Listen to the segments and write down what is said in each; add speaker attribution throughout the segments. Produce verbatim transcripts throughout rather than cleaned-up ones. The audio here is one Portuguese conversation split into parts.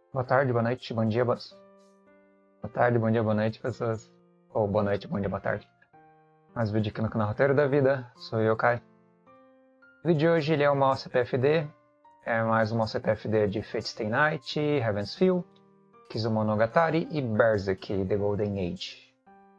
Speaker 1: Boa tarde, boa noite, bom dia, boa... boa tarde, bom dia, boa noite, pessoas. Ou boa noite, bom dia, boa tarde. Mais um vídeo aqui no canal Roteiro da Vida, sou eu, Kai. O vídeo de hoje ele é uma O C P F D, é mais uma O C P F D de Fate Stay Night, Heaven's Feel, Kizumonogatari e Berserk, The Golden Age.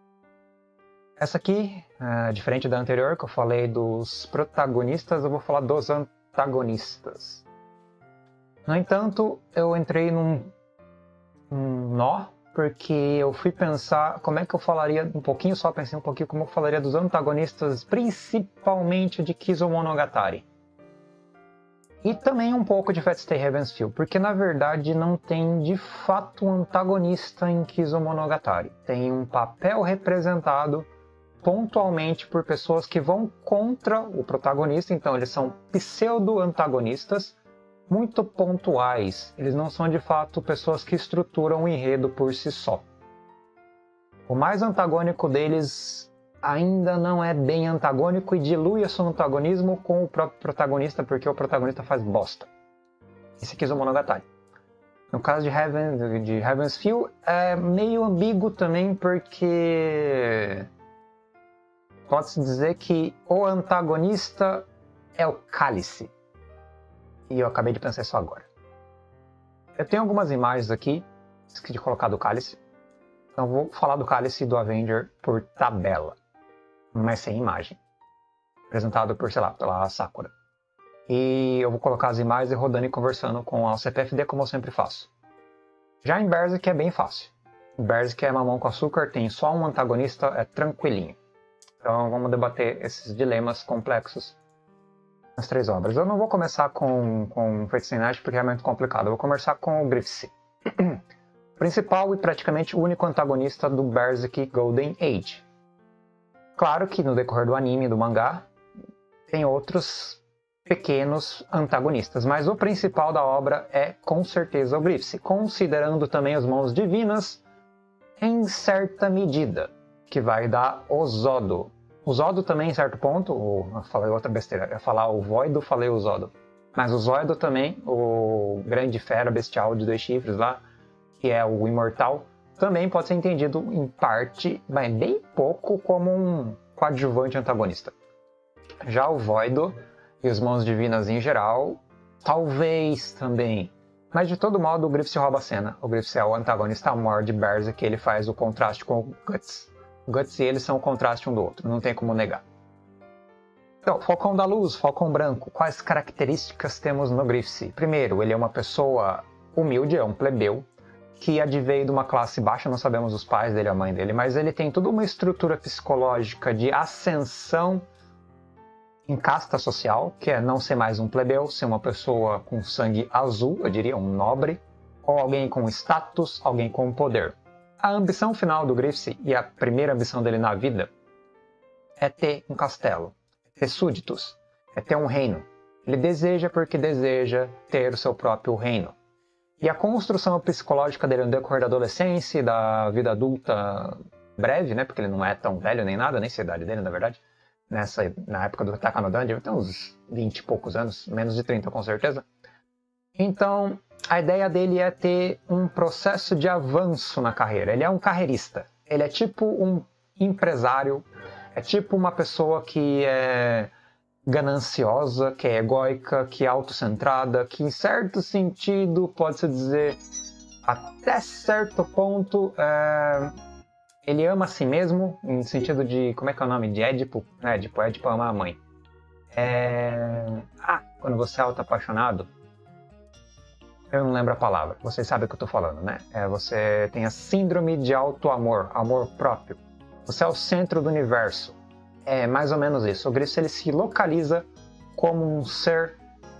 Speaker 1: Essa aqui, é, diferente da anterior, que eu falei dos protagonistas, eu vou falar dos antagonistas. No entanto, eu entrei num, num nó, porque eu fui pensar como é que eu falaria, um pouquinho só, pensei um pouquinho como eu falaria dos antagonistas, principalmente de Kizumonogatari. E também um pouco de Fate Stay Heaven's Feel, porque na verdade não tem de fato um antagonista em Kizumonogatari. Tem um papel representado pontualmente por pessoas que vão contra o protagonista, então eles são pseudo-antagonistas, muito pontuais, eles não são de fato pessoas que estruturam o enredo por si só. O mais antagônico deles ainda não é bem antagônico e dilui o seu antagonismo com o próprio protagonista, porque o protagonista faz bosta. Esse aqui é o Monogatari. No caso de, Heaven, de Heaven's Feel é meio ambíguo também, porque pode-se dizer que o antagonista é o Cálice. E eu acabei de pensar isso agora. Eu tenho algumas imagens aqui, esqueci de colocar do Cálice. Então vou falar do Cálice e do Avenger por tabela, mas sem imagem. Apresentado por, sei lá, pela Sakura. E eu vou colocar as imagens e rodando e conversando com a O C P F D como eu sempre faço. Já em Berserk é bem fácil. Em Berserk é mamão com açúcar, tem só um antagonista, é tranquilinho. Então vamos debater esses dilemas complexos nas três obras. Eu não vou começar com, com Fate Stay Night porque é muito complicado. Eu vou começar com o Griffith. Principal e praticamente o único antagonista do Berserk Golden Age. Claro que no decorrer do anime e do mangá tem outros pequenos antagonistas, mas o principal da obra é com certeza o Griffith, considerando também as mãos divinas em certa medida, que vai dar o Zodo. O Zodo também, em certo ponto, ou, eu falei outra besteira, eu ia falar o Voido, falei o Zodo. Mas o Zoido também, o grande fera bestial de dois chifres lá, que é o imortal, também pode ser entendido em parte, mas bem pouco, como um coadjuvante antagonista. Já o Voido e os mãos divinas em geral, talvez também. Mas de todo modo o Griffith rouba a cena. O Griffith é o antagonista maior de Berserk, que ele faz o contraste com o Guts. Guts e eles são o contraste um do outro, não tem como negar. Então, Falcão da Luz, Falcão Branco, quais características temos no Griffith? Primeiro, ele é uma pessoa humilde, é um plebeu, que adveio de uma classe baixa, não sabemos os pais dele, a mãe dele, mas ele tem toda uma estrutura psicológica de ascensão em casta social, que é não ser mais um plebeu, ser uma pessoa com sangue azul, eu diria, um nobre, ou alguém com status, alguém com poder. A ambição final do Griffith, e a primeira ambição dele na vida, é ter um castelo, é ter súditos, é ter um reino. Ele deseja porque deseja ter o seu próprio reino. E a construção psicológica dele no decorrer da adolescência e da vida adulta breve, né, porque ele não é tão velho nem nada, nem sei a idade dele, na verdade, nessa, na época do Attack on Titan, ele tem uns vinte e poucos anos, menos de trinta com certeza. Então, a ideia dele é ter um processo de avanço na carreira. Ele é um carreirista. Ele é tipo um empresário. É tipo uma pessoa que é gananciosa, que é egóica, que é autocentrada, que em certo sentido, pode-se dizer, até certo ponto, é... ele ama a si mesmo, em sentido de, como é que é o nome? De Édipo? Édipo, Édipo ama a mãe. É... Ah, quando você é auto-apaixonado, eu não lembro a palavra, vocês sabem o que eu tô falando, né? É, você tem a síndrome de auto-amor, amor próprio. Você é o centro do universo. É mais ou menos isso. O Griffith ele se localiza como um ser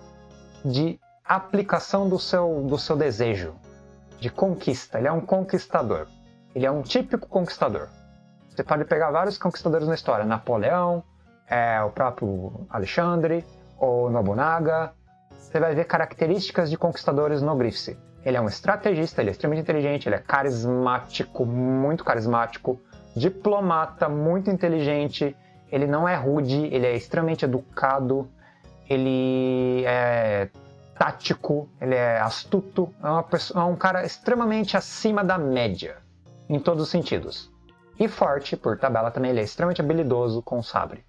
Speaker 1: de aplicação do seu, do seu desejo, de conquista. Ele é um conquistador. Ele é um típico conquistador. Você pode pegar vários conquistadores na história. Napoleão, é, o próprio Alexandre, ou Nobunaga. Você vai ver características de conquistadores no Griffith. Ele é um estrategista, ele é extremamente inteligente, ele é carismático, muito carismático, diplomata, muito inteligente, ele não é rude, ele é extremamente educado, ele é tático, ele é astuto, é, uma pessoa, é um cara extremamente acima da média, em todos os sentidos. E forte, por tabela também, ele é extremamente habilidoso com o sabre.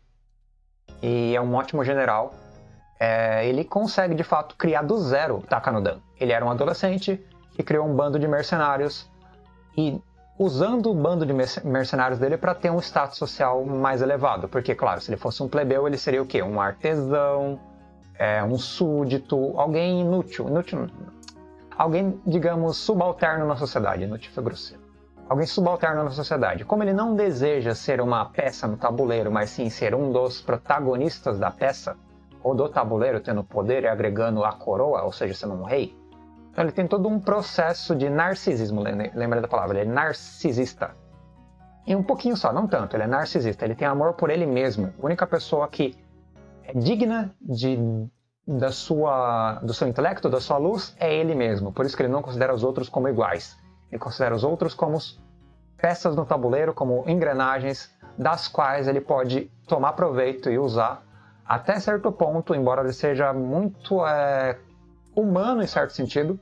Speaker 1: E é um ótimo general. É, ele consegue, de fato, criar do zero o Takanodan. Ele era um adolescente que criou um bando de mercenários e usando o bando de mercenários dele para ter um status social mais elevado. Porque, claro, se ele fosse um plebeu, ele seria o quê? Um artesão, é, um súdito, alguém inútil. inútil alguém, digamos, subalterno na sociedade. Inútil foi grosseiro. Alguém subalterno na sociedade. Como ele não deseja ser uma peça no tabuleiro, mas sim ser um dos protagonistas da peça, ou do tabuleiro, tendo poder e agregando a coroa, ou seja, sendo um rei, então ele tem todo um processo de narcisismo, lembra da palavra, ele é narcisista. E um pouquinho só, não tanto, ele é narcisista, ele tem amor por ele mesmo. A única pessoa que é digna de, da sua, do seu intelecto, da sua luz, é ele mesmo. Por isso que ele não considera os outros como iguais. Ele considera os outros como peças no tabuleiro, como engrenagens, das quais ele pode tomar proveito e usar até certo ponto, embora ele seja muito é, humano em certo sentido.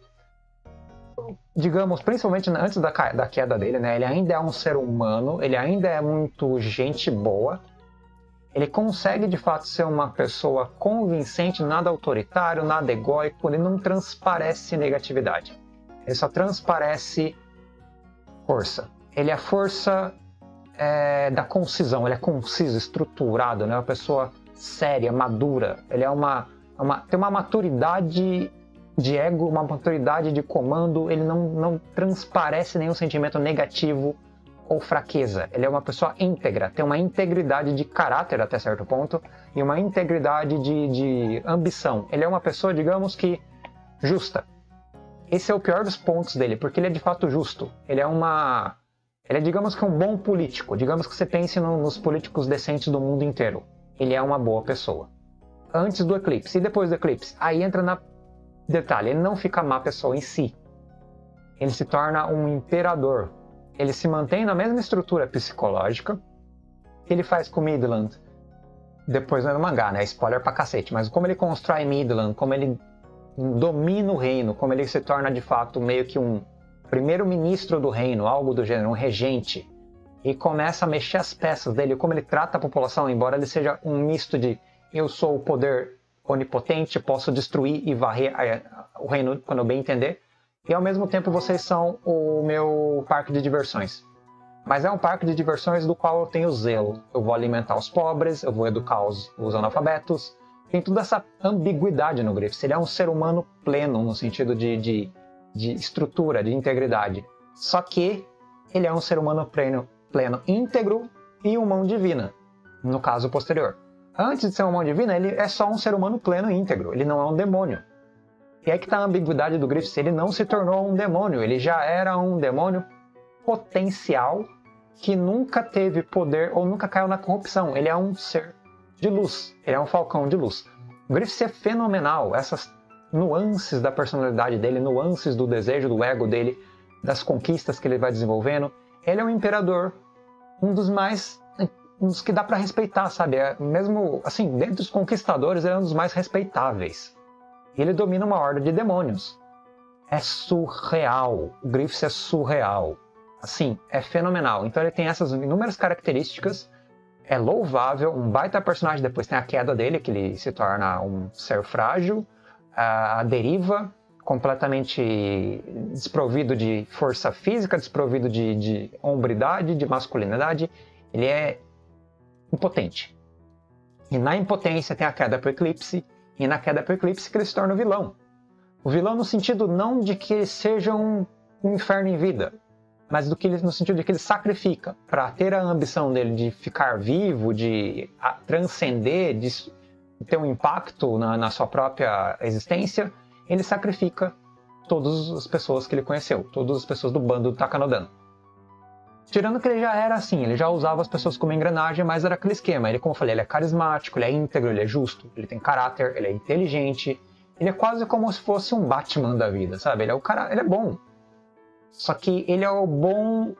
Speaker 1: Digamos, principalmente antes da, da queda dele, né? Ele ainda é um ser humano, ele ainda é muito gente boa. Ele consegue, de fato, ser uma pessoa convincente, nada autoritário, nada egóico, ele não transparece negatividade. Ele só transparece força. Ele é a força é, da concisão, ele é conciso, estruturado, né? Uma pessoa séria, madura. Ele é uma, uma, tem uma maturidade de ego, uma maturidade de comando. Ele não, não transparece nenhum sentimento negativo ou fraqueza. Ele é uma pessoa íntegra, tem uma integridade de caráter até certo ponto e uma integridade de, de ambição. Ele é uma pessoa, digamos que, justa. Esse é o pior dos pontos dele, porque ele é de fato justo. Ele é uma... Ele é, digamos que, um bom político. Digamos que você pense no, nos políticos decentes do mundo inteiro. Ele é uma boa pessoa. Antes do eclipse e depois do eclipse. Aí entra na... Detalhe, ele não fica má pessoa em si. Ele se torna um imperador. Ele se mantém na mesma estrutura psicológica que ele faz com Midland. Depois no mangá, né? Spoiler pra cacete. Mas como ele constrói Midland, como ele domina o reino, como ele se torna de fato meio que um primeiro-ministro do reino, algo do gênero, um regente, e começa a mexer as peças dele, como ele trata a população, embora ele seja um misto de eu sou o poder onipotente, posso destruir e varrer o reino quando eu bem entender, e ao mesmo tempo vocês são o meu parque de diversões. Mas é um parque de diversões do qual eu tenho zelo. Eu vou alimentar os pobres, eu vou educar os, os analfabetos. Tem toda essa ambiguidade no Griffith. Ele é um ser humano pleno, no sentido de, de, de estrutura, de integridade. Só que ele é um ser humano pleno, pleno, íntegro e uma mão divina, no caso posterior. Antes de ser uma mão divina, ele é só um ser humano pleno e íntegro. Ele não é um demônio. E aí que está a ambiguidade do Griffith. Ele não se tornou um demônio. Ele já era um demônio potencial que nunca teve poder ou nunca caiu na corrupção. Ele é um ser de luz. Ele é um falcão de luz. O Griffith é fenomenal. Essas nuances da personalidade dele, nuances do desejo, do ego dele, das conquistas que ele vai desenvolvendo. Ele é um imperador. Um dos mais... Um dos que dá para respeitar, sabe? É, mesmo, assim, dentre os conquistadores, ele é um dos mais respeitáveis. E ele domina uma horda de demônios. É surreal. O Griffith é surreal. Assim, é fenomenal. Então ele tem essas inúmeras características. É louvável, um baita personagem. Depois tem a queda dele, que ele se torna um ser frágil. A deriva, completamente desprovido de força física, desprovido de, de hombridade, de masculinidade. Ele é impotente. E na impotência tem a queda pro eclipse. E na queda pro eclipse que ele se torna o vilão. O vilão no sentido não de que ele seja um, um inferno em vida, mas do que ele, no sentido de que ele sacrifica para ter a ambição dele de ficar vivo, de a, transcender, de ter um impacto na, na sua própria existência. Ele sacrifica todas as pessoas que ele conheceu, todas as pessoas do bando do Takanodan. Tirando que ele já era assim, ele já usava as pessoas como engrenagem, mas era aquele esquema. Ele, como eu falei, ele é carismático, ele é íntegro, ele é justo, ele tem caráter, ele é inteligente. Ele é quase como se fosse um Batman da vida, sabe? Ele é o cara, ele é bom. Só que ele é o bom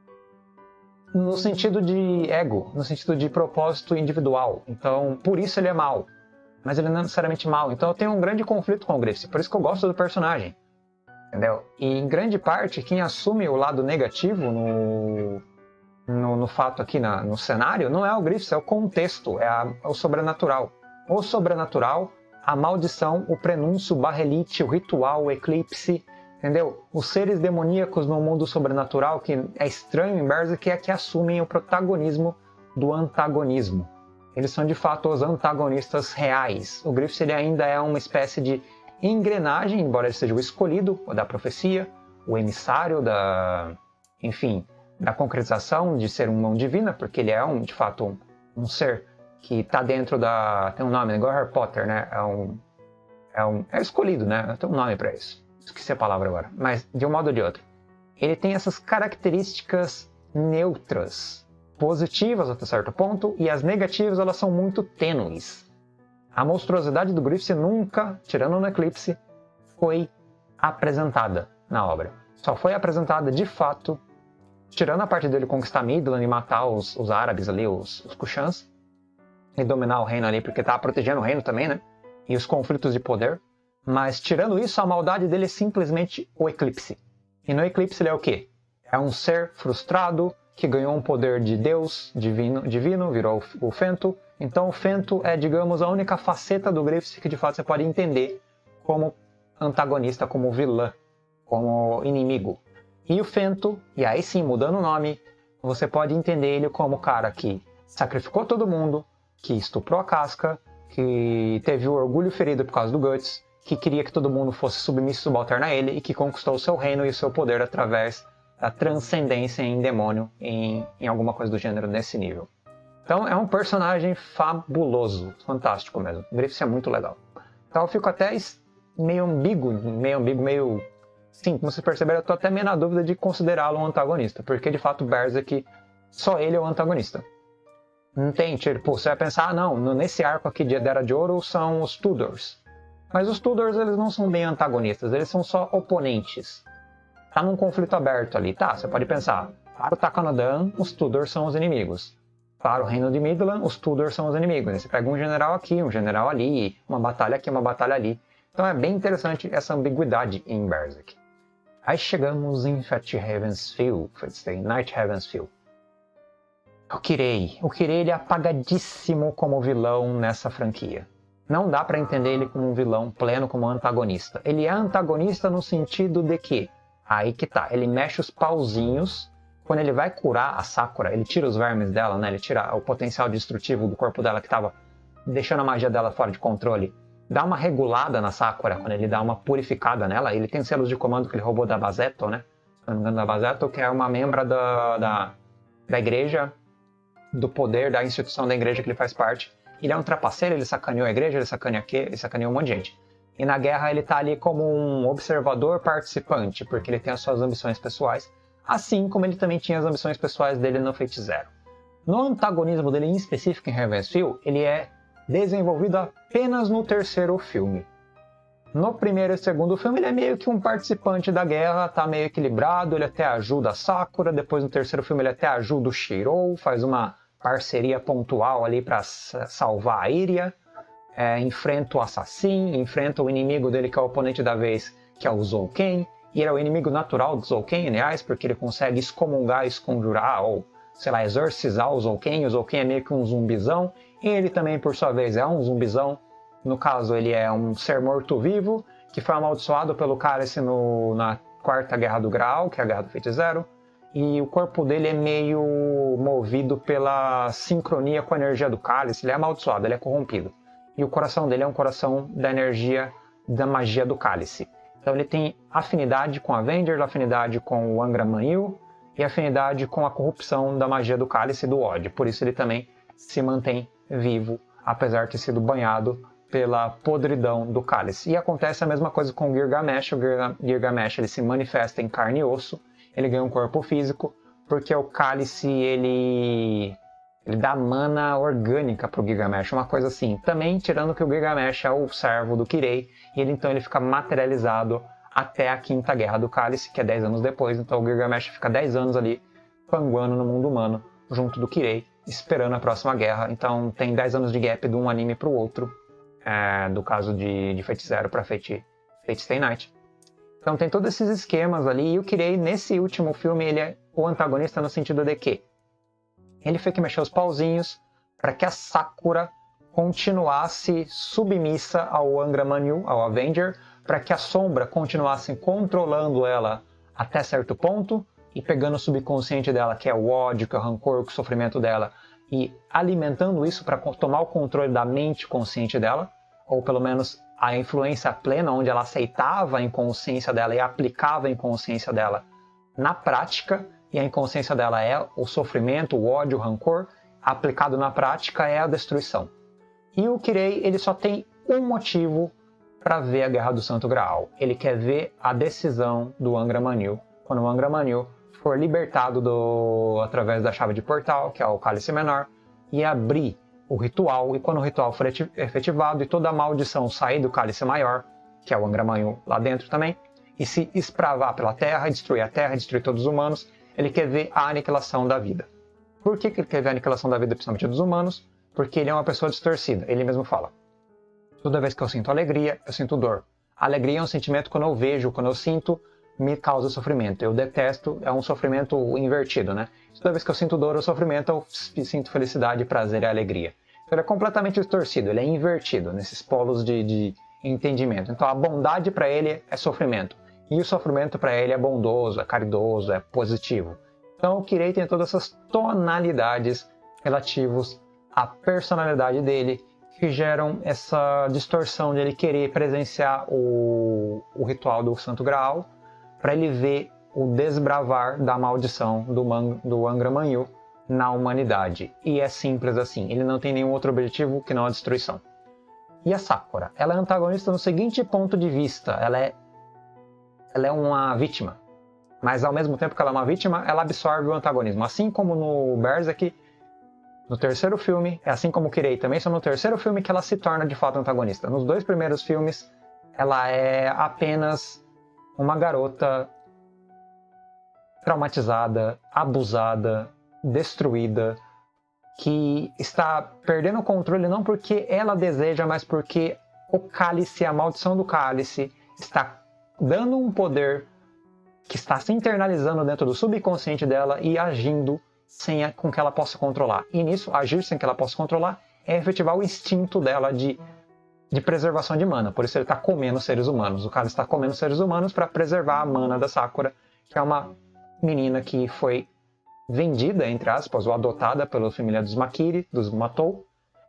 Speaker 1: no sentido de ego, no sentido de propósito individual. Então, por isso ele é mau. mas ele não é necessariamente mal. Então eu tenho um grande conflito com o Griffith, por isso que eu gosto do personagem. Entendeu? E em grande parte, quem assume o lado negativo no, no, no fato aqui, na, no cenário, não é o Griffith, é o contexto, é, a, é o sobrenatural. O sobrenatural, a maldição, o prenúncio, o barrelite, o ritual, o eclipse, entendeu? Os seres demoníacos no mundo sobrenatural, que é estranho em Berserk, é que assumem o protagonismo do antagonismo. Eles são de fato os antagonistas reais. O Griffith ele ainda é uma espécie de engrenagem, embora ele seja o escolhido da profecia, o emissário da, enfim, da concretização de ser uma mão divina, porque ele é um, de fato um, um ser que está dentro da, tem um nome, igual Harry Potter, né? É um, é um, é escolhido, né? Tem um nome para isso. Esqueci a palavra agora, mas de um modo ou de outro. Ele tem essas características neutras, positivas até certo ponto, e as negativas elas são muito tênues. A monstruosidade do Griffith nunca, tirando no Eclipse, foi apresentada na obra. Só foi apresentada de fato, tirando a parte dele conquistar Midland e matar os, os árabes ali, os, os Kushans, e dominar o reino ali, porque estava protegendo o reino também, né? E os conflitos de poder. Mas tirando isso, a maldade dele é simplesmente o Eclipse. E no Eclipse ele é o quê? É um ser frustrado que ganhou um poder de Deus divino, divino virou o Fento. Então o Fento é, digamos, a única faceta do Griffith que de fato você pode entender como antagonista, como vilã, como inimigo. E o Fento, e aí sim, mudando o nome, você pode entender ele como o cara que sacrificou todo mundo, que estuprou a Casca, que teve o orgulho ferido por causa do Guts, que queria que todo mundo fosse submisso e subalterno a ele e que conquistou o seu reino e o seu poder através da transcendência em demônio, em, em alguma coisa do gênero nesse nível. Então é um personagem fabuloso, fantástico mesmo. O Griffith é muito legal. Então eu fico até meio ambíguo, meio ambíguo, meio... Sim, como vocês perceberam, eu estou até meio na dúvida de considerá-lo um antagonista, porque de fato Berserk, só ele é o antagonista. Não tem, tipo, você vai pensar, ah não, nesse arco aqui de Era de Ouro são os Tudors. Mas os Tudors eles não são bem antagonistas, eles são só oponentes. Tá num conflito aberto ali, tá? Você pode pensar, para o Takanodan, os Tudors são os inimigos. Para o Reino de Midland, os Tudors são os inimigos. Você pega um general aqui, um general ali, uma batalha aqui, uma batalha ali. Então é bem interessante essa ambiguidade em Berserk. Aí chegamos em Fat Heaven's Field, Night Heaven's Field. O Kirei. O Kirei ele é apagadíssimo como vilão nessa franquia. Não dá para entender ele como um vilão pleno, como antagonista. Ele é antagonista no sentido de que, aí que tá, ele mexe os pauzinhos. Quando ele vai curar a Sakura, ele tira os vermes dela, né? Ele tira o potencial destrutivo do corpo dela que estava deixando a magia dela fora de controle. Dá uma regulada na Sakura, quando ele dá uma purificada nela. Ele tem selos de comando que ele roubou da Bazeto, né? Se não me engano, da Bazeto, que é uma membra da, da, da igreja, do poder da instituição da igreja que ele faz parte. Ele é um trapaceiro, ele sacaneou a igreja, ele sacaneou aqui, ele sacaneou um monte de gente. E na guerra ele tá ali como um observador participante, porque ele tem as suas ambições pessoais, assim como ele também tinha as ambições pessoais dele no Fate Zero. No antagonismo dele em específico em Heaven's Field, ele é desenvolvido apenas no terceiro filme. No primeiro e segundo filme ele é meio que um participante da guerra, tá meio equilibrado, ele até ajuda a Sakura, depois no terceiro filme ele até ajuda o Shirou, faz uma parceria pontual ali para salvar a Iria, é, enfrenta o Assassin, enfrenta o inimigo dele que é o oponente da vez, que é o Zouken, e ele é o inimigo natural do Zouken, aliás, porque ele consegue excomungar, esconjurar, ou, sei lá, exorcizar o Zouken. O Zouken é meio que um zumbizão, e ele também, por sua vez, é um zumbizão. No caso, ele é um ser morto-vivo, que foi amaldiçoado pelo Cálice no, na Quarta Guerra do Graal, que é a Guerra do Fate Zero, e o corpo dele é meio movido pela sincronia com a energia do Cálice. Ele é amaldiçoado, ele é corrompido. E o coração dele é um coração da energia da magia do Cálice. Então ele tem afinidade com Avengers, afinidade com o Angra Mainyu e afinidade com a corrupção da magia do Cálice e do ódio. Por isso ele também se mantém vivo, apesar de ter sido banhado pela podridão do Cálice. E acontece a mesma coisa com o Gilgamesh. O Gilgamesh ele se manifesta em carne e osso, ele ganha um corpo físico, porque o Cálice ele, ele dá mana orgânica para o Gilgamesh, uma coisa assim. Também tirando que o Gilgamesh é o servo do Kirei, e ele então ele fica materializado até a Quinta Guerra do Cálice, que é dez anos depois. Então o Gilgamesh fica dez anos ali panguando no mundo humano, junto do Kirei, esperando a próxima guerra. Então tem dez anos de gap de um anime para o outro. é, do caso de, de Fate Zero para Fate, Fate Stay Night. Então tem todos esses esquemas ali, e o Kirei, nesse último filme, ele é o antagonista no sentido de que ele foi que mexeu os pauzinhos para que a Sakura continuasse submissa ao Angra Mainyu, ao Avenger, para que a Sombra continuasse controlando ela até certo ponto e pegando o subconsciente dela, que é o ódio, que é o rancor, que é o sofrimento dela, e alimentando isso para tomar o controle da mente consciente dela, ou pelo menos a influência plena, onde ela aceitava a inconsciência dela e aplicava a inconsciência dela na prática, e a inconsciência dela é o sofrimento, o ódio, o rancor, aplicado na prática é a destruição. E o Kirei, ele só tem um motivo para ver a Guerra do Santo Graal. Ele quer ver a decisão do Angra Mainyu, quando o Angra Mainyu for libertado do, através da chave de portal, que é o Cálice Menor, e abrir o ritual, e quando o ritual for efetivado e toda a maldição sair do Cálice Maior, que é o Angra Mainyu lá dentro também, e se espravar pela Terra, destruir a Terra, destruir todos os humanos, ele quer ver a aniquilação da vida. Por que ele quer ver a aniquilação da vida, principalmente dos humanos? Porque ele é uma pessoa distorcida, ele mesmo fala. Toda vez que eu sinto alegria, eu sinto dor. A alegria é um sentimento que quando eu vejo, quando eu sinto, me causa sofrimento. Eu detesto, é um sofrimento invertido, né? Toda vez que eu sinto dor ou sofrimento, eu sinto felicidade, prazer e alegria. Então ele é completamente distorcido, ele é invertido nesses polos de, de entendimento. Então a bondade para ele é sofrimento. E o sofrimento para ele é bondoso, é caridoso, é positivo. Então o Kirei tem todas essas tonalidades relativas à personalidade dele, que geram essa distorção de ele querer presenciar o, o ritual do Santo Graal, para ele ver o desbravar da maldição do, Man, do Angra Mainyu na humanidade. E é simples assim, ele não tem nenhum outro objetivo que não a destruição. E a Sakura? Ela é antagonista no seguinte ponto de vista, ela é, ela é uma vítima, mas ao mesmo tempo que ela é uma vítima, ela absorve o antagonismo. Assim como no Berserk, no terceiro filme, é assim como o Kirei também, só no terceiro filme que ela se torna de fato antagonista. Nos dois primeiros filmes, ela é apenas uma garota traumatizada, abusada, destruída, que está perdendo o controle não porque ela deseja, mas porque o cálice, a maldição do cálice, está dando um poder que está se internalizando dentro do subconsciente dela e agindo sem a, com que ela possa controlar. E nisso, agir sem que ela possa controlar é efetivar o instinto dela de, de preservação de mana. Por isso ele está comendo seres humanos. O cara está comendo seres humanos para preservar a mana da Sakura, que é uma menina que foi vendida, entre aspas, ou adotada pela família dos Makiri, dos Matou,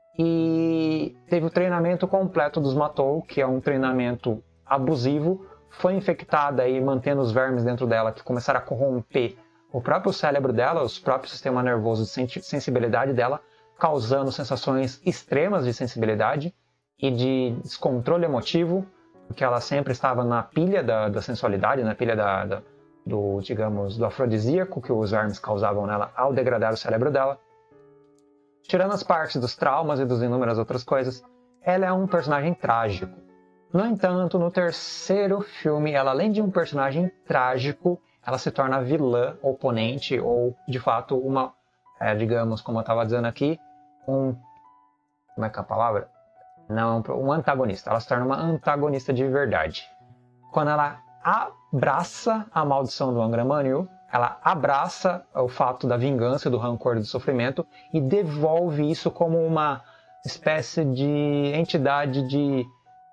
Speaker 1: e teve o treinamento completo dos Matou, que é um treinamento abusivo, foi infectada e mantendo os vermes dentro dela, que começaram a corromper o próprio cérebro dela, o próprio sistema nervoso de sensibilidade dela, causando sensações extremas de sensibilidade e de descontrole emotivo, porque ela sempre estava na pilha da, da sensualidade, na pilha da, da, do, digamos, do afrodisíaco que os vermes causavam nela ao degradar o cérebro dela. Tirando as partes dos traumas e das inúmeras outras coisas, ela é um personagem trágico. No entanto, no terceiro filme, ela além de um personagem trágico, ela se torna vilã, oponente, ou de fato uma, é, digamos, como eu estava dizendo aqui, um, como é que é a palavra? Não, um antagonista. Ela se torna uma antagonista de verdade. Quando ela abraça a maldição do Angra Mainyu, ela abraça o fato da vingança, do rancor e do sofrimento e devolve isso como uma espécie de entidade de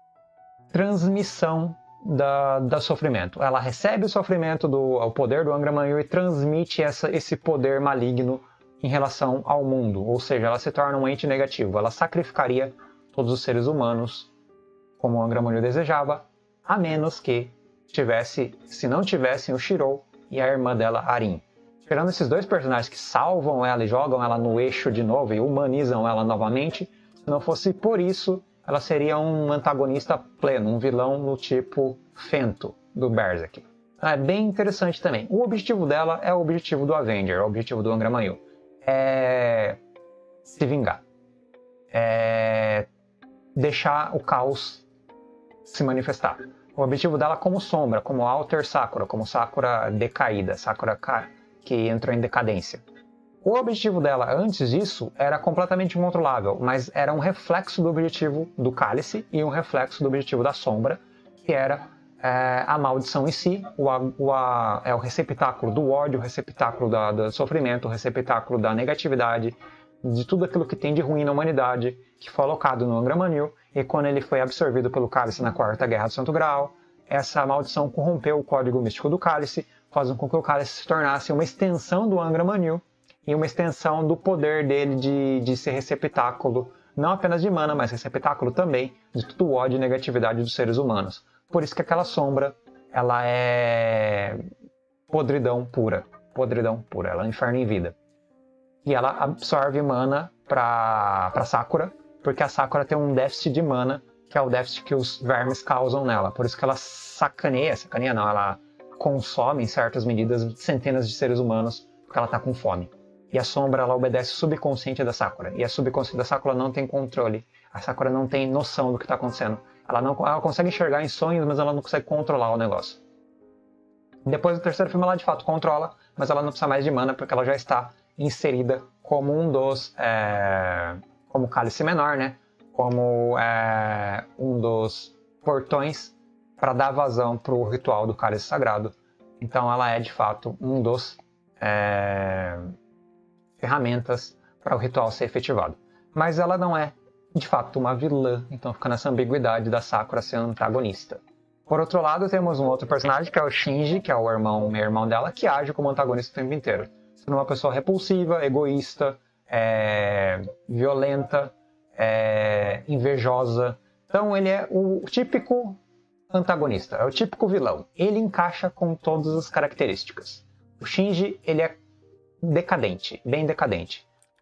Speaker 1: transmissão Da, da sofrimento. Ela recebe o sofrimento, do, o poder do Angra Mainyu e transmite essa, esse poder maligno em relação ao mundo. Ou seja, ela se torna um ente negativo. Ela sacrificaria todos os seres humanos, como o Angra Mainyu desejava, a menos que tivesse, se não tivessem o Shirou e a irmã dela, Arin. Tirando esses dois personagens que salvam ela e jogam ela no eixo de novo e humanizam ela novamente, se não fosse por isso, ela seria um antagonista pleno, um vilão no tipo Fento, do Berserk. É bem interessante também. O objetivo dela é o objetivo do Avenger, o objetivo do Angra Mainyu. É se vingar. É deixar o caos se manifestar. O objetivo dela como sombra, como Alter Sakura, como Sakura decaída, Sakura que entrou em decadência. O objetivo dela antes disso era completamente incontrolável, mas era um reflexo do objetivo do cálice e um reflexo do objetivo da sombra, que era é, a maldição em si, o, o, a, é o receptáculo do ódio, o receptáculo da, do sofrimento, o receptáculo da negatividade, de tudo aquilo que tem de ruim na humanidade, que foi alocado no Angra Mainyul, e quando ele foi absorvido pelo cálice na Quarta Guerra do Santo Graal, essa maldição corrompeu o código místico do cálice, fazendo com que o cálice se tornasse uma extensão do Angra Mainyul, e uma extensão do poder dele de, de ser receptáculo, não apenas de mana, mas receptáculo também de todo o ódio e negatividade dos seres humanos. Por isso que aquela sombra, ela é podridão pura, podridão pura, ela é um inferno em vida. E ela absorve mana para para Sakura, porque a Sakura tem um déficit de mana, que é o déficit que os vermes causam nela. Por isso que ela sacaneia, sacaneia não, ela consome em certas medidas centenas de seres humanos, porque ela está com fome. E a sombra, ela obedece o subconsciente da Sakura. E a subconsciente da Sakura não tem controle. A Sakura não tem noção do que está acontecendo. Ela, não, ela consegue enxergar em sonhos, mas ela não consegue controlar o negócio. Depois do terceiro filme, ela de fato controla, mas ela não precisa mais de mana, porque ela já está inserida como um dos... É, como cálice menor, né? Como é, um dos portões para dar vazão para o ritual do cálice sagrado. Então ela é de fato um dos... É, ferramentas para o ritual ser efetivado. Mas ela não é, de fato, uma vilã, então fica nessa ambiguidade da Sakura ser antagonista. Por outro lado, temos um outro personagem, que é o Shinji, que é o irmão, meu irmão dela, que age como antagonista o tempo inteiro. Sendo uma pessoa repulsiva, egoísta, é, violenta, é, invejosa. Então ele é o típico antagonista, é o típico vilão. Ele encaixa com todas as características. O Shinji, ele é decadente, bem decadente.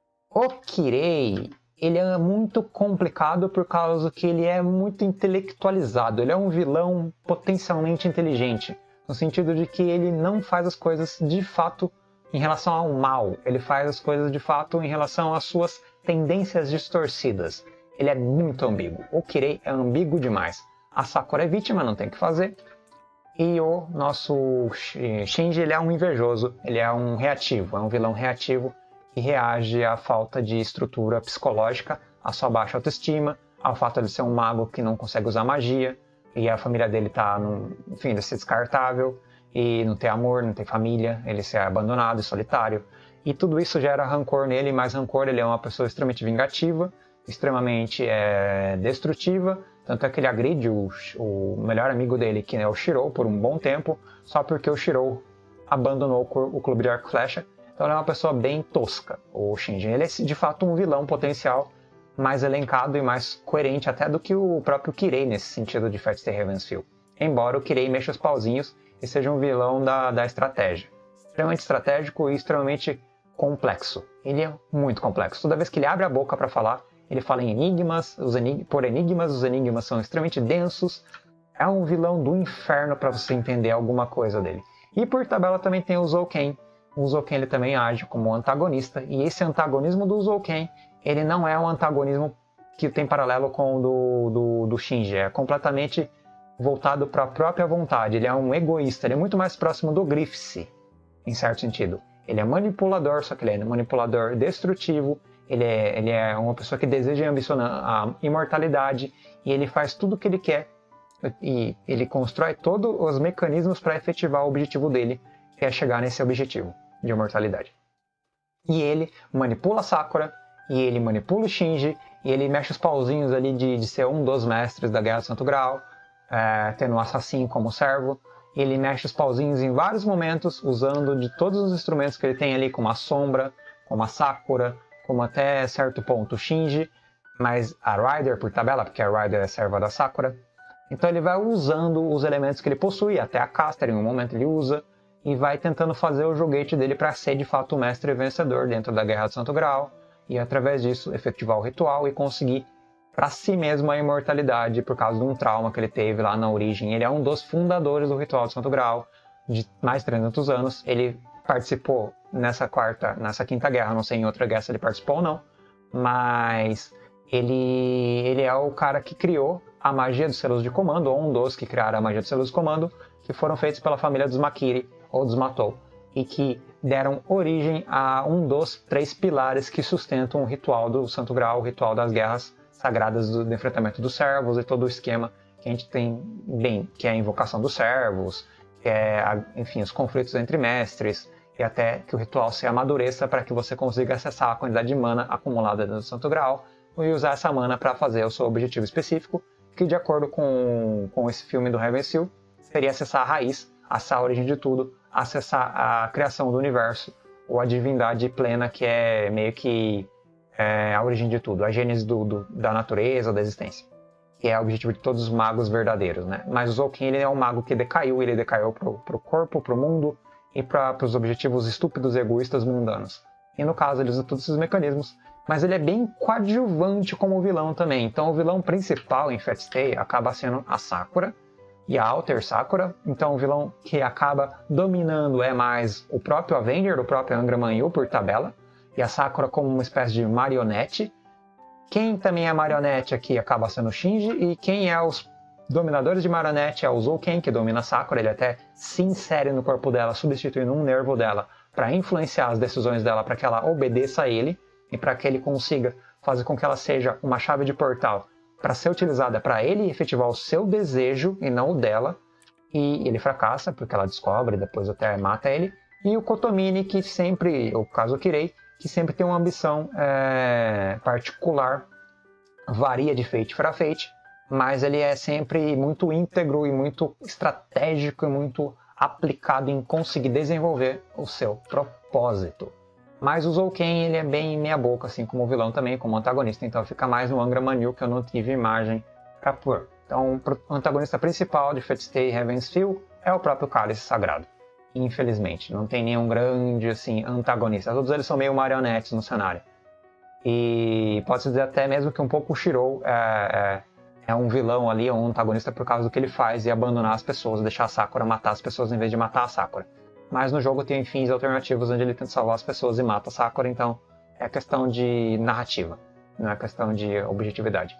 Speaker 1: O Kirei, ele é muito complicado por causa que ele é muito intelectualizado. Ele é um vilão potencialmente inteligente, no sentido de que ele não faz as coisas de fato em relação ao mal. Ele faz as coisas de fato em relação às suas tendências distorcidas. Ele é muito ambíguo. O Kirei é ambíguo demais. A Sakura é vítima, não tem o que fazer. E o nosso Shinji, ele é um invejoso, ele é um reativo, é um vilão reativo que reage à falta de estrutura psicológica, à sua baixa autoestima, ao fato de ser um mago que não consegue usar magia, e a família dele tá, no, enfim, de ser descartável, e não ter amor, não ter família, ele ser abandonado e solitário. E tudo isso gera rancor nele, mais rancor, ele é uma pessoa extremamente vingativa, extremamente é, destrutiva. Tanto é que ele agride o, o melhor amigo dele, que é o Shirou, por um bom tempo, só porque o Shirou abandonou o clube de arco e flecha. Então ele é uma pessoa bem tosca, o Shinji. Ele é de fato um vilão potencial mais elencado e mais coerente até do que o próprio Kirei nesse sentido de Fate Stay Ravensfield. Embora o Kirei mexa os pauzinhos e seja um vilão da, da estratégia. Extremamente estratégico e extremamente complexo. Ele é muito complexo. Toda vez que ele abre a boca para falar, ele fala em enigmas, os enig... por enigmas, os enigmas são extremamente densos. É um vilão do inferno para você entender alguma coisa dele. E por tabela também tem o Zouken. O Zouken ele também age como antagonista. E esse antagonismo do Zouken, ele não é um antagonismo que tem paralelo com o do, do, do Shinji. É completamente voltado para a própria vontade. Ele é um egoísta. Ele é muito mais próximo do Griffith, em certo sentido. Ele é manipulador, só que ele é um manipulador destrutivo. Ele é, ele é uma pessoa que deseja e ambiciona a imortalidade e ele faz tudo o que ele quer e ele constrói todos os mecanismos para efetivar o objetivo dele, que é chegar nesse objetivo de imortalidade. E ele manipula a Sakura, e ele manipula o Shinji, e ele mexe os pauzinhos ali de, de ser um dos mestres da Guerra do Santo Graal, é, tendo o assassino como servo. Ele mexe os pauzinhos em vários momentos, usando de todos os instrumentos que ele tem ali, como a sombra, como a Sakura, como até certo ponto o Shinji, mas a Rider por tabela, porque a Rider é serva da Sakura. Então ele vai usando os elementos que ele possui, até a Caster em um momento ele usa, e vai tentando fazer o joguete dele para ser de fato o mestre vencedor dentro da Guerra do Santo Graal, e através disso efetivar o ritual e conseguir para si mesmo a imortalidade por causa de um trauma que ele teve lá na origem. Ele é um dos fundadores do ritual do Santo Graal, de mais de trezentos anos. Ele participou nessa quarta, nessa quinta guerra, não sei em outra guerra se ele participou ou não, mas ele, ele é o cara que criou a magia dos selos de comando, ou um dos que criaram a magia dos selos de comando, que foram feitos pela família dos Makiri, ou dos Matou, e que deram origem a um dos três pilares que sustentam o ritual do Santo Graal, o ritual das guerras sagradas do, do enfrentamento dos servos e todo o esquema que a gente tem bem, que é a invocação dos servos, que é, a, enfim, os conflitos entre mestres, e até que o ritual se amadureça para que você consiga acessar a quantidade de mana acumulada no Santo Graal e usar essa mana para fazer o seu objetivo específico, que de acordo com, com esse filme do Heaven Seal, seria acessar a raiz, acessar a origem de tudo, acessar a criação do universo, ou a divindade plena, que é meio que é, a origem de tudo, a gênese do, do, da natureza, da existência, que é o objetivo de todos os magos verdadeiros, né? Mas o Zolkin, ele é um mago que decaiu, ele decaiu pro, pro corpo, pro mundo, e para os objetivos estúpidos e egoístas mundanos. E no caso ele usa todos esses mecanismos, mas ele é bem coadjuvante como vilão também. Então o vilão principal em Fate Stay acaba sendo a Sakura e a Alter Sakura. Então o vilão que acaba dominando é mais o próprio Avenger, o próprio Angra Mainyu por tabela, e a Sakura como uma espécie de marionete. Quem também é marionete aqui acaba sendo o Shinji, e quem é os dominadores de marionete é o Zouken, que domina a Sakura. Ele até se insere no corpo dela, substituindo um nervo dela para influenciar as decisões dela, para que ela obedeça a ele e para que ele consiga fazer com que ela seja uma chave de portal para ser utilizada para ele efetivar o seu desejo e não o dela. E ele fracassa porque ela descobre, depois até mata ele. E o Kotomini, que sempre, o caso Kirei, que sempre tem uma ambição é, particular, varia de Fate para Fate, mas ele é sempre muito íntegro e muito estratégico e muito aplicado em conseguir desenvolver o seu propósito. Mas o Zouken, ele é bem meia boca, assim como o vilão também, como antagonista, então fica mais no Angra Mainyu, que eu não tive imagem para pôr. Então o antagonista principal de Fate Stay Heaven's Feel é o próprio Cálice Sagrado. Infelizmente, não tem nenhum grande assim, antagonista, todos eles são meio marionetes no cenário. E pode-se dizer até mesmo que um pouco o Shirou é... é é um vilão ali, é um antagonista por causa do que ele faz e abandonar as pessoas, deixar a Sakura matar as pessoas em vez de matar a Sakura. Mas no jogo tem fins alternativos onde ele tenta salvar as pessoas e mata a Sakura, então é questão de narrativa, não é questão de objetividade.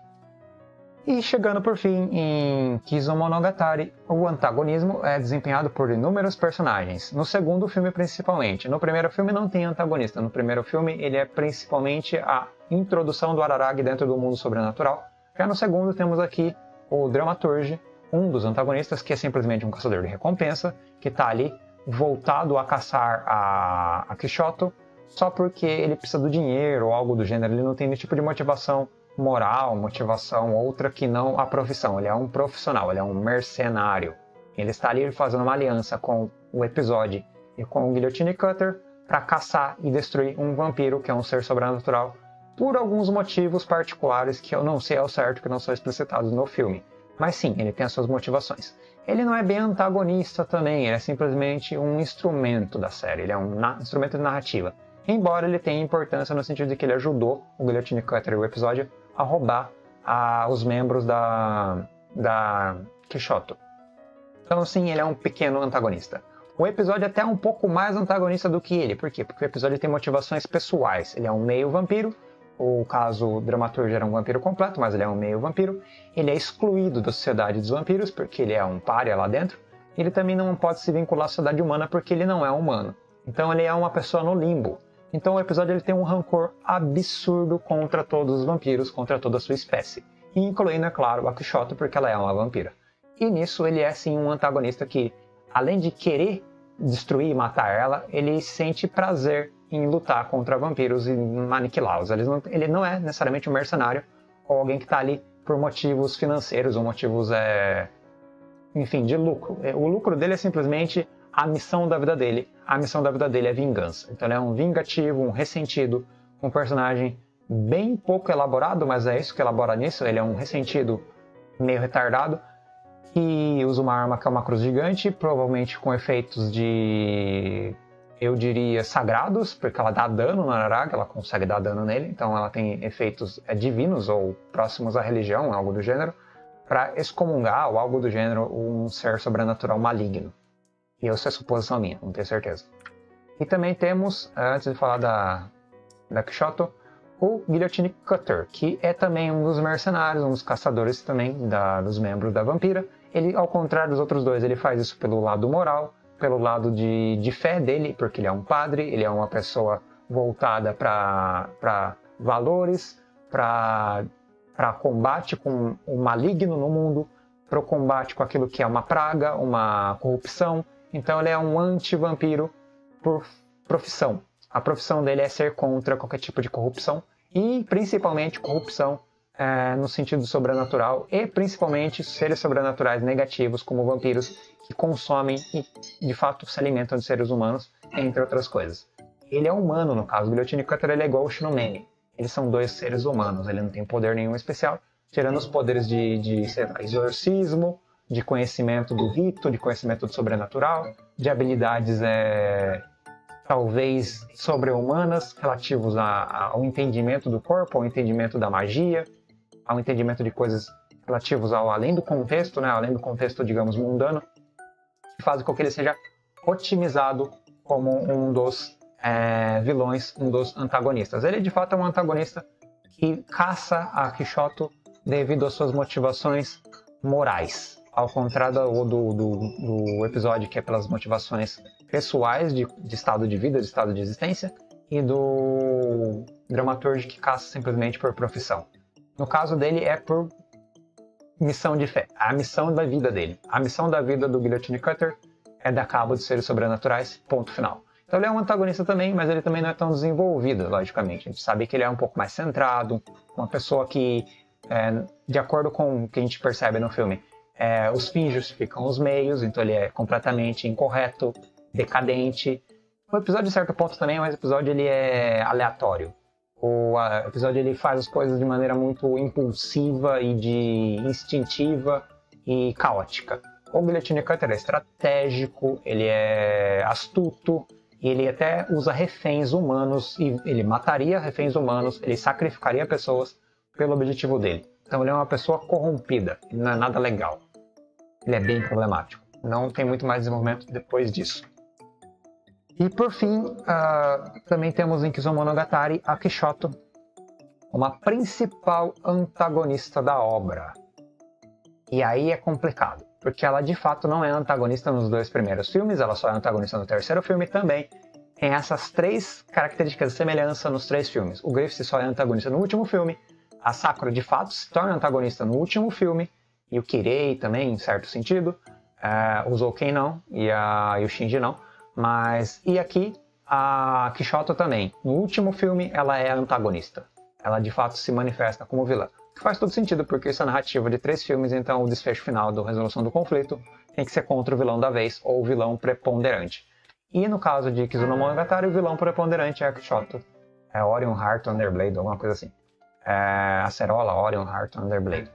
Speaker 1: E chegando por fim em Kizumonogatari, o antagonismo é desempenhado por inúmeros personagens, no segundo filme principalmente. No primeiro filme não tem antagonista, no primeiro filme ele é principalmente a introdução do Araragi dentro do mundo sobrenatural. Já no segundo temos aqui o Dramaturge, um dos antagonistas, que é simplesmente um caçador de recompensa, que está ali voltado a caçar a, a Kishoto, só porque ele precisa do dinheiro ou algo do gênero. Ele não tem nenhum tipo de motivação moral, motivação outra que não a profissão. Ele é um profissional, ele é um mercenário. Ele está ali fazendo uma aliança com o Episódio e com o Guillotine Cutter para caçar e destruir um vampiro, que é um ser sobrenatural, por alguns motivos particulares que eu não sei ao certo, que não são explicitados no filme. Mas sim, ele tem as suas motivações. Ele não é bem antagonista também, ele é simplesmente um instrumento da série, ele é um instrumento de narrativa. Embora ele tenha importância no sentido de que ele ajudou o Guillotine Cutter e o Episódio a roubar a, os membros da, da Kishoto. Então sim, ele é um pequeno antagonista. O Episódio é até um pouco mais antagonista do que ele. Por quê? Porque o Episódio tem motivações pessoais. Ele é um meio vampiro. O caso o Dramaturge era um vampiro completo, mas ele é um meio vampiro. Ele é excluído da sociedade dos vampiros, porque ele é um pária lá dentro. Ele também não pode se vincular à sociedade humana, porque ele não é humano. Então ele é uma pessoa no limbo. Então o Episódio ele tem um rancor absurdo contra todos os vampiros, contra toda a sua espécie. Incluindo, é claro, a Kishoto, porque ela é uma vampira. E nisso ele é sim um antagonista que, além de querer destruir e matar ela, ele sente prazer em lutar contra vampiros e aniquilá-los. Ele não, ele não é necessariamente um mercenário ou alguém que está ali por motivos financeiros ou motivos, é, enfim, de lucro. O lucro dele é simplesmente a missão da vida dele. A missão da vida dele é vingança. Então ele é um vingativo, um ressentido, um personagem bem pouco elaborado, mas é isso que elabora nisso. Ele é um ressentido meio retardado, que usa uma arma que é uma cruz gigante, provavelmente com efeitos de, eu diria, sagrados, porque ela dá dano no Araragi, ela consegue dar dano nele, então ela tem efeitos é, divinos ou próximos à religião, algo do gênero, para excomungar ou algo do gênero um ser sobrenatural maligno. E isso é suposição minha, não tenho certeza. E também temos, antes de falar da, da Kishoto, o Guillotine Cutter, que é também um dos mercenários, um dos caçadores também da, dos membros da vampira. Ele, ao contrário dos outros dois, ele faz isso pelo lado moral, pelo lado de, de fé dele, porque ele é um padre, ele é uma pessoa voltada para valores, para combate com o maligno no mundo, para o combate com aquilo que é uma praga, uma corrupção. Então ele é um anti-vampiro por profissão. A profissão dele é ser contra qualquer tipo de corrupção e principalmente corrupção é, no sentido sobrenatural e principalmente seres sobrenaturais negativos como vampiros que consomem e de fato se alimentam de seres humanos, entre outras coisas. Ele é humano no caso, o Guillotine Cutter ele é igual ao Shinomene. Eles são dois seres humanos, ele não tem poder nenhum especial, tirando os poderes de, de sei lá, exorcismo, de conhecimento do rito, de conhecimento do sobrenatural, de habilidades é, talvez sobre-humanas relativos a, a, ao entendimento do corpo, ao entendimento da magia, ao entendimento de coisas relativos ao além do contexto, né, além do contexto, digamos, mundano, que faz com que ele seja otimizado como um dos É, vilões, um dos antagonistas. Ele de fato é um antagonista que caça a Quixoto devido às suas motivações morais. Ao contrário do, do, do, do episódio que é pelas motivações pessoais de, de estado de vida, de estado de existência, e do dramaturgo que caça simplesmente por profissão. No caso dele é por missão de fé, a missão da vida dele. A missão da vida do Guillotine Cutter é dar cabo de seres sobrenaturais, ponto final. Então ele é um antagonista também, mas ele também não é tão desenvolvido, logicamente. A gente sabe que ele é um pouco mais centrado, uma pessoa que, é, de acordo com o que a gente percebe no filme, é, os fins justificam os meios, então ele é completamente incorreto, decadente. O episódio, de certo ponto, também, mas o episódio ele é aleatório. O a, episódio ele faz as coisas de maneira muito impulsiva e de instintiva e caótica. O Guillotine Cutter é estratégico, ele é astuto, e ele até usa reféns humanos, e ele mataria reféns humanos, ele sacrificaria pessoas pelo objetivo dele. Então ele é uma pessoa corrompida, não é nada legal. Ele é bem problemático. Não tem muito mais desenvolvimento depois disso. E por fim, uh, também temos em Kizumonogatari a Quixoto, uma principal antagonista da obra. E aí é complicado, porque ela de fato não é antagonista nos dois primeiros filmes, ela só é antagonista no terceiro filme também. Tem essas três características de semelhança nos três filmes. O Griffith só é antagonista no último filme, a Sakura de fato se torna antagonista no último filme, e o Kirei também, em certo sentido, uh, o Zouken não, e, a, e o Shinji não. Mas, e aqui, a Quixoto também. No último filme, ela é antagonista. Ela, de fato, se manifesta como vilã. Que faz todo sentido, porque isso é narrativa de três filmes, então o desfecho final da resolução do conflito tem que ser contra o vilão da vez, ou o vilão preponderante. E no caso de Kizumonogatari, o vilão preponderante é a Quixoto. É Orion Heart Underblade, alguma coisa assim. É Acerola Orion Heart Underblade.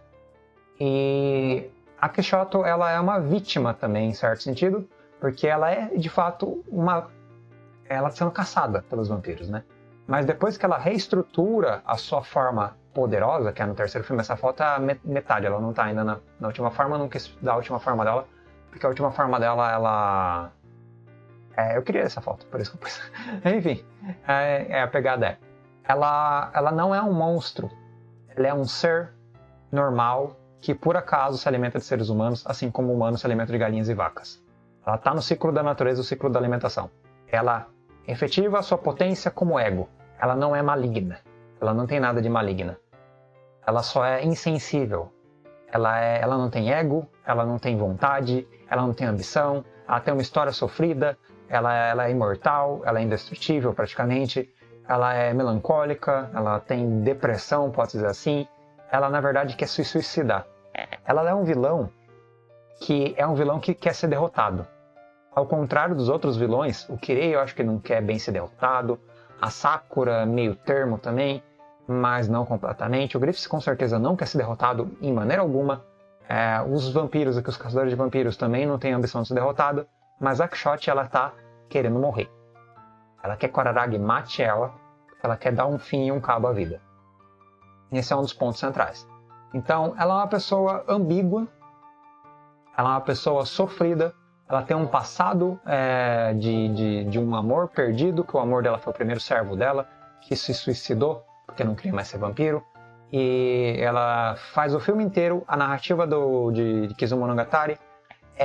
Speaker 1: E a Quixoto, ela é uma vítima também, em certo sentido, porque ela é, de fato, uma... ela está sendo caçada pelos vampiros, né? Mas depois que ela reestrutura a sua forma poderosa, que é no terceiro filme, essa foto é a metade, ela não está ainda na, na última forma, não quis dar a última forma dela, porque a última forma dela, ela... É, eu queria essa foto, por isso que eu pus. Enfim, é, é a pegada é. Ela, ela não é um monstro, ela é um ser normal que por acaso se alimenta de seres humanos, assim como humanos se alimentam de galinhas e vacas. Ela está no ciclo da natureza, o ciclo da alimentação. Ela efetiva a sua potência como ego. Ela não é maligna. Ela não tem nada de maligna. Ela só é insensível. Ela, é, ela não tem ego, ela não tem vontade, ela não tem ambição, ela tem uma história sofrida, ela, ela é imortal, ela é indestrutível praticamente, ela é melancólica, ela tem depressão, pode dizer assim. Ela, na verdade, quer se suicidar. Ela é um vilão que é um vilão que quer ser derrotado. Ao contrário dos outros vilões, o Kirei eu acho que não quer bem ser derrotado, a Sakura meio termo também, mas não completamente. O Griffith com certeza não quer ser derrotado em maneira alguma. É, os vampiros aqui, os caçadores de vampiros também não têm ambição de ser derrotado, mas a Quixote ela tá querendo morrer. Ela quer que o Araragi mate ela, ela quer dar um fim e um cabo à vida. Esse é um dos pontos centrais. Então, ela é uma pessoa ambígua, ela é uma pessoa sofrida, ela tem um passado é, de, de, de um amor perdido, que o amor dela foi o primeiro servo dela, que se suicidou, porque não queria mais ser vampiro. E ela faz o filme inteiro, a narrativa do, de, de Kizumonogatari é,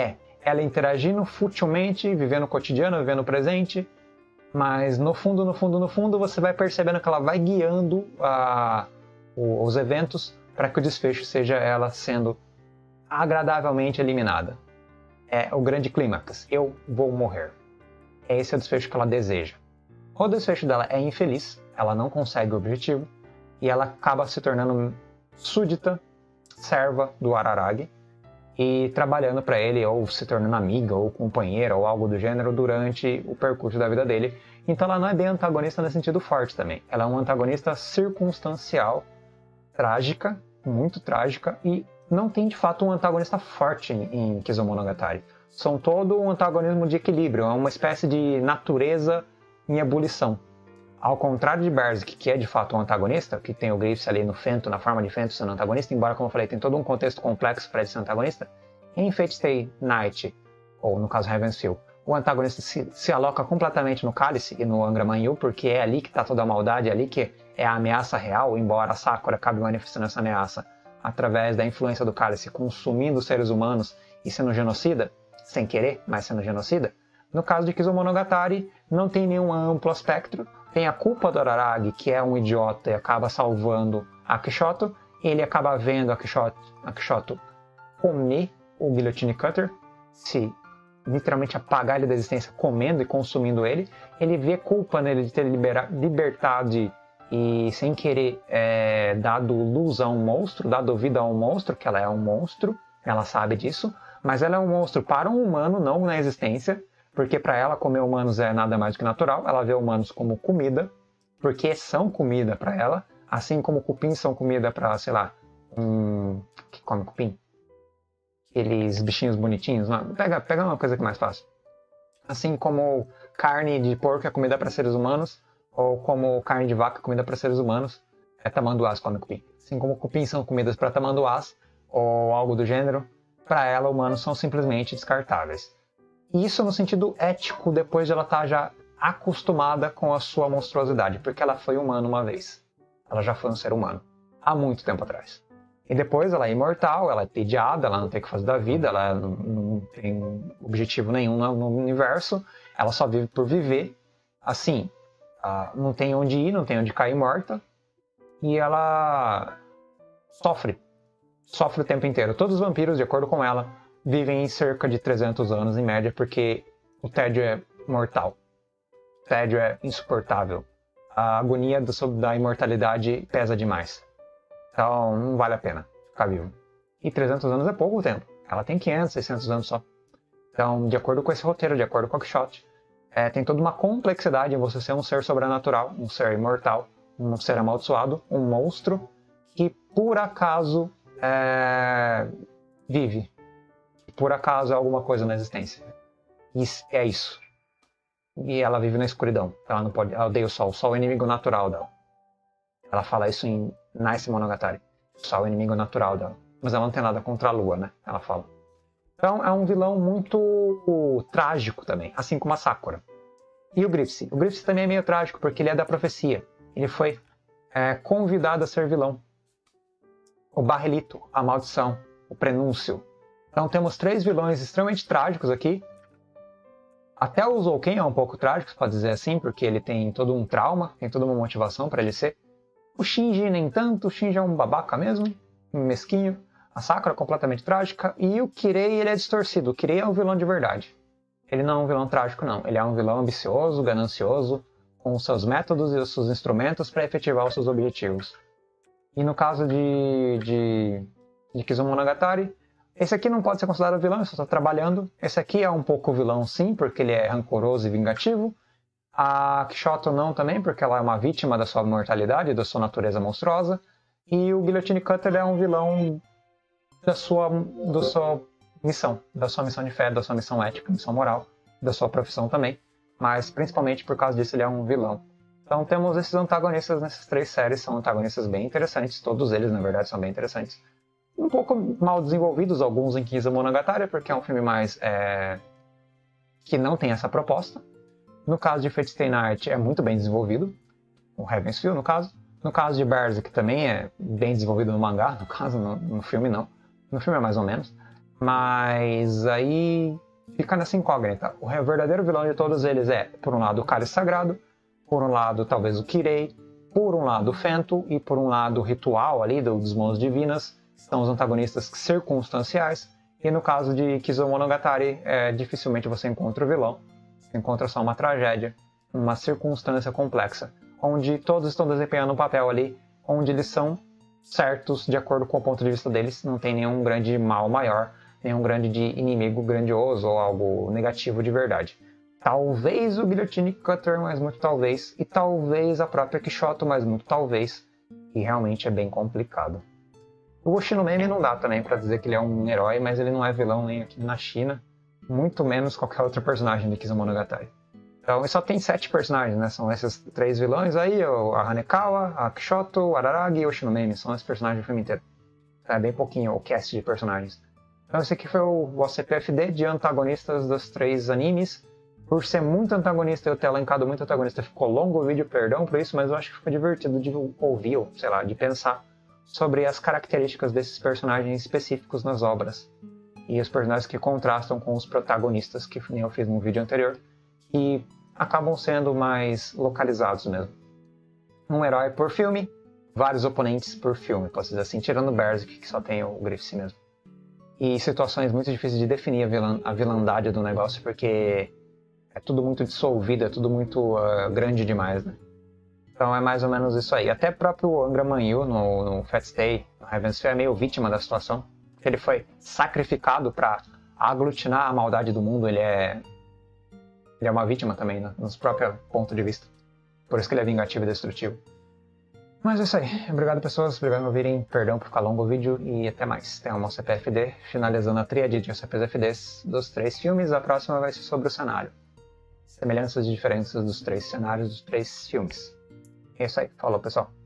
Speaker 1: ela interagindo futilmente, vivendo o cotidiano, vivendo o presente, mas no fundo, no fundo, no fundo, você vai percebendo que ela vai guiando a, os eventos para que o desfecho seja ela sendo agradavelmente eliminada. É o grande clímax, eu vou morrer. Esse é o desfecho que ela deseja. O desfecho dela é infeliz, ela não consegue o objetivo, e ela acaba se tornando súdita, serva do Araragi, e trabalhando para ele, ou se tornando amiga, ou companheira, ou algo do gênero, durante o percurso da vida dele. Então ela não é bem antagonista nesse sentido forte também. Ela é uma antagonista circunstancial, trágica, muito trágica, e não tem de fato um antagonista forte em, em Kizumonogatari. São todo um antagonismo de equilíbrio, é uma espécie de natureza em ebulição. Ao contrário de Berserk, que é de fato um antagonista, que tem o Griffiths ali no Fento, na forma de Fento sendo antagonista, embora, como eu falei, tem todo um contexto complexo para ele ser antagonista, em Fate Stay Night, ou no caso Heaven's Feel, o antagonista se, se aloca completamente no Cálice e no Angra Mainyu, porque é ali que está toda a maldade, é ali que é a ameaça real, embora a Sakura acabe manifestando essa ameaça através da influência do Cálice, consumindo os seres humanos e sendo genocida, sem querer, mas sendo genocida. No caso de Kizumonogatari, não tem nenhum amplo espectro, tem a culpa do Araragi, que é um idiota e acaba salvando a Kishoto. Ele acaba vendo a Kishoto, a Kishoto comer o Guillotine Cutter, se literalmente apagar ele da existência comendo e consumindo ele. Ele vê culpa nele de ter libera, libertado e sem querer é, dado luz a um monstro, dado vida a um monstro, que ela é um monstro, ela sabe disso, mas ela é um monstro para um humano, não na existência, porque para ela comer humanos é nada mais do que natural, ela vê humanos como comida, porque são comida para ela, assim como cupins são comida para, sei lá, um... que come cupim? Aqueles bichinhos bonitinhos, não? Pega, pega uma coisa que é mais fácil. Assim como carne de porco é comida para seres humanos, ou como carne de vaca é comida para seres humanos, é tamanduás come cupim. Assim como cupins são comidas para tamanduás, ou algo do gênero, para ela humanos são simplesmente descartáveis. Isso no sentido ético, depois de ela estar já acostumada com a sua monstruosidade, porque ela foi humana uma vez. Ela já foi um ser humano, há muito tempo atrás. E depois ela é imortal, ela é tediada, ela não tem o que fazer da vida, ela não, não tem objetivo nenhum no universo, ela só vive por viver. Assim, uh, não tem onde ir, não tem onde cair morta, e ela sofre, sofre o tempo inteiro. Todos os vampiros, de acordo com ela, vivem em cerca de trezentos anos em média, porque o tédio é mortal. O tédio é insuportável. A agonia do, da imortalidade pesa demais. Então não vale a pena ficar vivo. E trezentos anos é pouco tempo. Ela tem quinhentos, seiscentos anos só. Então, de acordo com esse roteiro, de acordo com a Quixote, é, tem toda uma complexidade em você ser um ser sobrenatural, um ser imortal, um ser amaldiçoado, um monstro, que por acaso é, vive. Por acaso é alguma coisa na existência. Isso, é isso. E ela vive na escuridão. Ela não pode. Ela odeia o sol. O sol é o inimigo natural dela. Ela fala isso em Nice Monogatari. O sol é o inimigo natural dela. Mas ela não tem nada contra a lua, né? Ela fala. Então é um vilão muito trágico também. Assim como a Sakura. E o Griffiths. O Griffiths também é meio trágico porque ele é da profecia. Ele foi é, convidado a ser vilão. O Barrelito, a maldição, o prenúncio. Então temos três vilões extremamente trágicos aqui. Até o Zouken é um pouco trágico, pode dizer assim, porque ele tem todo um trauma, tem toda uma motivação para ele ser. O Shinji nem tanto, o Shinji é um babaca mesmo, um mesquinho. A Sakura é completamente trágica. E o Kirei, ele é distorcido. O Kirei é um vilão de verdade. Ele não é um vilão trágico, não. Ele é um vilão ambicioso, ganancioso, com os seus métodos e os seus instrumentos para efetivar os seus objetivos. E no caso de, de, de Kizumonogatari, esse aqui não pode ser considerado vilão, ele só está trabalhando. Esse aqui é um pouco vilão sim, porque ele é rancoroso e vingativo. A Kishoto não também, porque ela é uma vítima da sua mortalidade, da sua natureza monstruosa. E o Guillotine Cutter é um vilão da sua, da sua missão, da sua missão de fé, da sua missão ética, missão moral, da sua profissão também. Mas principalmente por causa disso ele é um vilão. Então temos esses antagonistas nessas três séries, são antagonistas bem interessantes, todos eles na verdade são bem interessantes. Um pouco mal desenvolvidos, alguns em Kizumonogatari, porque é um filme mais é, que não tem essa proposta. No caso de Fate Stay Night é muito bem desenvolvido, o Heaven's Feel no caso. No caso de Berserk também é bem desenvolvido no mangá, no caso no, no filme não. No filme é mais ou menos. Mas aí fica nessa incógnita. O verdadeiro vilão de todos eles é, por um lado, o Cálice Sagrado, por um lado, talvez o Kirei, por um lado, o Fento, e por um lado, o Ritual ali dos Mãos Divinas, são os antagonistas circunstanciais, e no caso de Kizumonogatari, é, dificilmente você encontra o vilão, você encontra só uma tragédia, uma circunstância complexa, onde todos estão desempenhando um papel ali, onde eles são certos de acordo com o ponto de vista deles, não tem nenhum grande mal maior, nenhum grande inimigo grandioso ou algo negativo de verdade. Talvez o Guillotine Cutter, mas muito talvez, e talvez a própria Kishoto, mas muito talvez, e realmente é bem complicado. O Oshinomemi não dá também pra dizer que ele é um herói, mas ele não é vilão nem aqui na China, muito menos qualquer outro personagem de Kizumonogatari. Então, só tem sete personagens, né? São esses três vilões aí, a Hanekawa, a Kishoto, o Araragi e o Oshinomemi. São esses personagens do filme inteiro. É bem pouquinho o cast de personagens. Então, esse aqui foi o, o C P F D de antagonistas dos três animes. Por ser muito antagonista, eu ter elencado muito antagonista, ficou longo o vídeo, perdão por isso, mas eu acho que ficou divertido de ouvir, ou sei lá, de pensar sobre as características desses personagens específicos nas obras. E os personagens que contrastam com os protagonistas, que nem eu fiz no vídeo anterior, e acabam sendo mais localizados mesmo. Um herói por filme, vários oponentes por filme, posso dizer assim, tirando o Berserk, que só tem o Griffith mesmo. E situações muito difíceis de definir a, vilã, a vilandade do negócio, porque é tudo muito dissolvido, é tudo muito uh, grande demais, né? Então é mais ou menos isso aí. Até o próprio Angra Manyu no, no Fat Stay, no Heaven's Feel, é meio vítima da situação. Porque ele foi sacrificado para aglutinar a maldade do mundo, ele é... Ele é uma vítima também, né? Nos próprios pontos de vista. Por isso que ele é vingativo e destrutivo. Mas é isso aí. Obrigado, pessoas. Obrigado por me ouvirem. Perdão por ficar longo o vídeo. E até mais. Tem uma C P F D. Finalizando a tríade de C P F Ds dos três filmes. A próxima vai ser sobre o cenário. Semelhanças e diferenças dos três cenários dos três filmes. É isso aí. Falou, pessoal.